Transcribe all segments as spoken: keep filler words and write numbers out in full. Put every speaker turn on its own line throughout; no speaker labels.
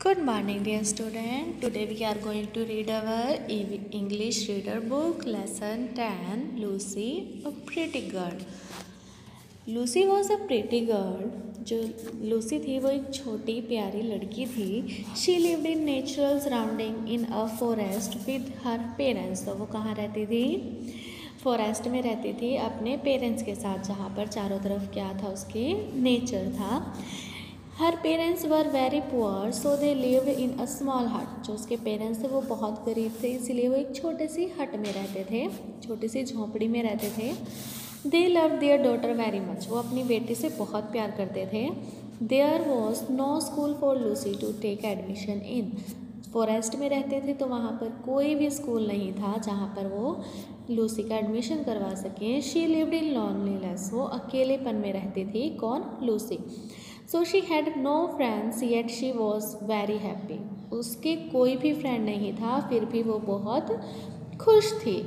Good morning, dear student. Today we are going to read our English reader book, lesson ten, Lucy, a pretty girl. Lucy was a pretty girl. जो Lucy थी वो एक छोटी प्यारी लड़की थी. She lived in natural surrounding in a forest with her parents. तो वो कहाँ रहती थी? फॉरेस्ट में रहती थी अपने पेरेंट्स के साथ, जहाँ पर चारों तरफ क्या था, उसके नेचर था. Her parents were very poor so they live in a small hut. जो उसके पेरेंट्स थे वो बहुत गरीब थे, इसीलिए वो एक छोटे सी हट में रहते थे, छोटी सी झोंपड़ी में रहते थे. They love their daughter very much. वो अपनी बेटी से बहुत प्यार करते थे. There was no school for Lucy to take admission in. Forest में रहते थे तो वहाँ पर कोई भी स्कूल नहीं था जहाँ पर वो लूसी का एडमिशन करवा सकें. She lived in loneliness. वो अकेलेपन में रहती थी. कौन? Lucy. So she had no friends yet she was very happy. उसके कोई भी फ्रेंड नहीं था, फिर भी वो बहुत खुश थी.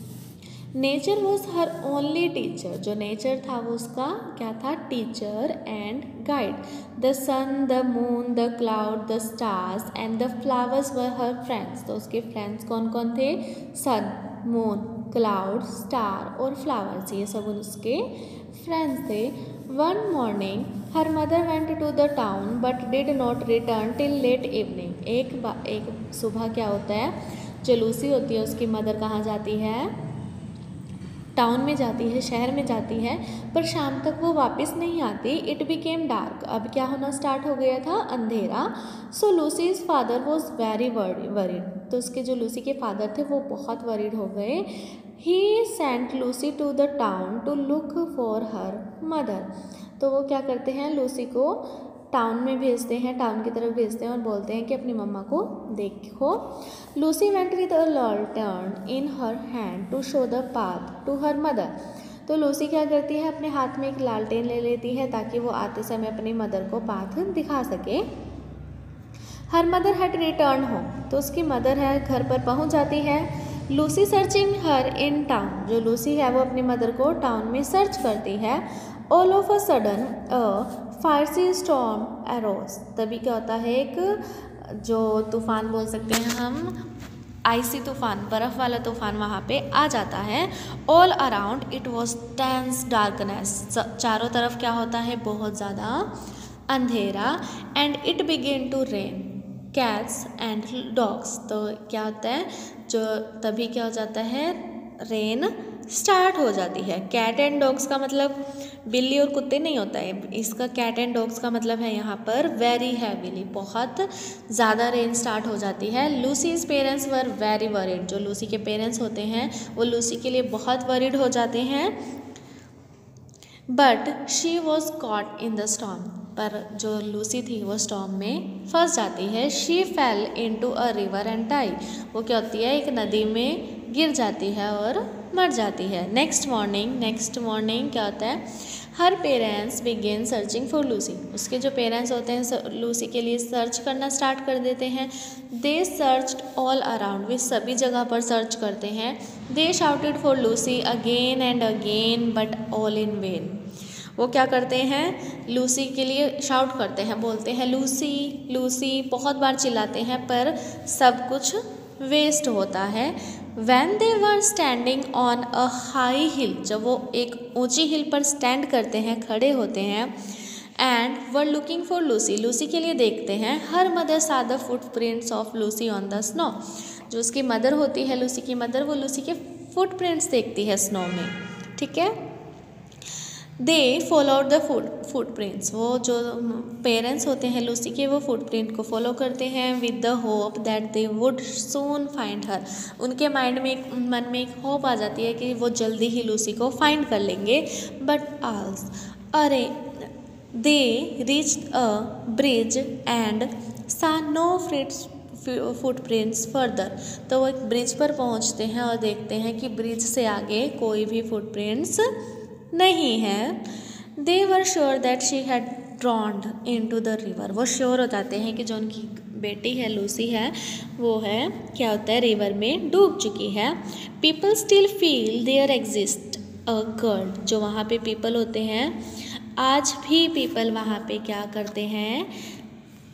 Nature was her only teacher. जो नेचर था वो उसका क्या था? Teacher and guide. The sun, the moon, the cloud, the stars and the flowers were her friends. तो उसके फ्रेंड्स कौन कौन थे? सन, मून, क्लाउड, स्टार और फ्लावर्स, ये सब उसके फ्रेंड्स थे. One morning her mother went to the town but did not return till late evening. एक एक सुबह क्या होता है, जो लूसी होती है उसकी मदर कहाँ जाती है? टाउन में जाती है, शहर में जाती है, पर शाम तक वो वापस नहीं आती. It became dark. अब क्या होना स्टार्ट हो गया था? अंधेरा. So Lucy's father was very worried. तो उसके जो लूसी के फादर थे वो बहुत वरीड हो गए. He sent Lucy to the town to look for her mother. तो वो क्या करते हैं? लूसी को टाउन में भेजते हैं, टाउन की तरफ भेजते हैं और बोलते हैं कि अपनी मम्मा को देखो. Lucy went with a lantern in her hand to show the path to her mother. तो लूसी क्या करती है? अपने हाथ में एक लालटेन ले लेती है ताकि वो आते समय अपनी मदर को पाथ दिखा सके. Her mother had return home. तो उसकी मदर है घर पर पहुंच जाती है. Lucy searching her in town. जो लूसी है वो अपनी मदर को टाउन में सर्च करती है. All of a sudden a fierce storm arose. तभी क्या होता है? एक जो तूफान बोल सकते हैं हम, आइसी तूफान, बर्फ़ वाला तूफान वहाँ पे आ जाता है. All around it was dense darkness. चारों तरफ क्या होता है? बहुत ज़्यादा अंधेरा. And it begin to rain cats and dogs. तो क्या होता है? जो तभी क्या हो जाता है? रेन स्टार्ट हो जाती है. कैट एंड डॉग्स का मतलब बिल्ली और कुत्ते नहीं होता है, इसका कैट एंड डॉग्स का मतलब है यहाँ पर वेरी हैवीली, बहुत ज़्यादा रेन स्टार्ट हो जाती है. Lucy's parents were very worried. जो लूसी के पेरेंट्स होते हैं वो लूसी के लिए बहुत वरीड हो जाते हैं. But she was caught in the storm. पर जो लूसी थी वो स्टॉर्म में फंस जाती है. She fell in to a river and die. वो क्या होती है? एक नदी में गिर जाती है और मर जाती है. नेक्स्ट मॉर्निंग नेक्स्ट मॉर्निंग क्या होता है? Her parents began searching for Lucy. उसके जो पेरेंट्स होते हैं लूसी के लिए सर्च करना स्टार्ट कर देते हैं. They searched all around. वे सभी जगह पर सर्च करते हैं. They shouted for Lucy again and again but all in vain. वो क्या करते हैं? लूसी के लिए शाउट करते हैं, बोलते हैं लूसी लूसी, बहुत बार चिल्लाते हैं, पर सब कुछ वेस्ट होता है. When they were standing on a high hill. जब वो एक ऊंची हिल पर स्टैंड करते हैं, खड़े होते हैं. And were looking for Lucy. Lucy के लिए देखते हैं. Her mother saw the footprints of Lucy on the snow. जो उसकी मदर होती है, लूसी की मदर, वो लूसी के फुटप्रिंट्स देखती है स्नो में. ठीक है. They followed the foot footprints. वो जो पेरेंट्स होते हैं लूसी के, वो फुटप्रिंट को फॉलो करते हैं with the hope that they would soon find her. उनके माइंड में एक मन में एक होप आ जाती है कि वो जल्दी ही लूसी को फाइंड कर लेंगे. बट आल्स अरे they reach a bridge and saw no फ्रिट्स फुटप्रिंट्स फर्दर. तो वो एक ब्रिज पर पहुंचते हैं और देखते हैं कि ब्रिज से आगे कोई भी फुटप्रिंट्स नहीं है. They were sure that she had drowned in to the river. वो श्योर हो जाते हैं कि जो उनकी बेटी है लूसी है वो है क्या होता है? रिवर में डूब चुकी है. People still feel there exist a girl. जो वहाँ पे पीपल होते हैं, आज भी पीपल वहाँ पे क्या करते हैं?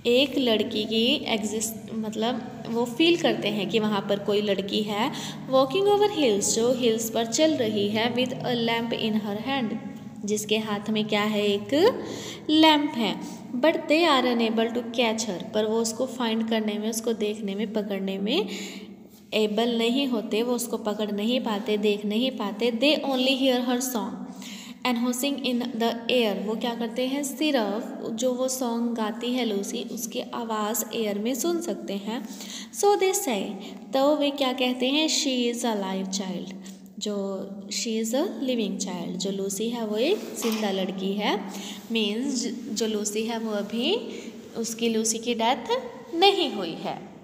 एक लड़की की एग्जिस्ट मतलब वो फील करते हैं कि वहाँ पर कोई लड़की है। वॉकिंग ओवर हिल्स, जो हिल्स पर चल रही है। With a lamp in her hand, जिसके हाथ में क्या है, एक लैम्प है। But they are unable to catch her, पर वो उसको फाइंड करने में, उसको देखने में, पकड़ने में एबल नहीं होते, वो उसको पकड़ नहीं पाते, देख नहीं पाते। They only hear her song and hosing in the air, वो क्या करते हैं, सिर्फ जो वो सॉन्ग गाती है लूसी, उसकी आवाज़ एयर में सुन सकते हैं। सो दे से, तो वे क्या कहते हैं, she is a live child, जो she is a living child, जो लूसी है वो एक जिंदा लड़की है। मीन्स जो लूसी है वो अभी, उसकी लूसी की डेथ नहीं हुई है।